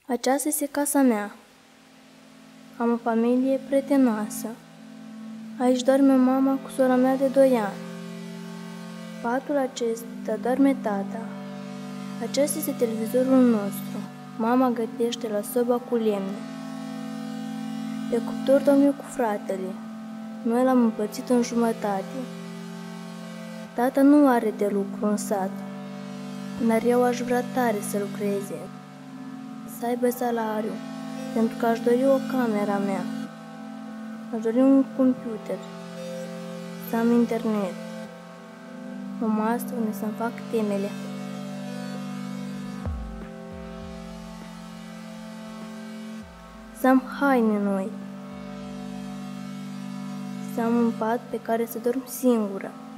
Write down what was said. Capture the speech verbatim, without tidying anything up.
Aceasta este casa mea. Am o familie prietenoasă. Aici doarme mama cu sora mea de doi ani. Patul acesta doarme tata. Acesta este televizorul nostru. Mama gătește la soba cu lemne. Pe cuptor dorm eu cu fratele. Noi l-am împărțit în jumătate. Tata nu are de lucru în sat, dar eu aș vrea tare să lucreze, să aibă salariu, pentru că aș dori o camera mea. Aș dori un computer, să am internet, o masă unde să-mi fac temele. Să am haine noi, să am un pat pe care să dorm singură.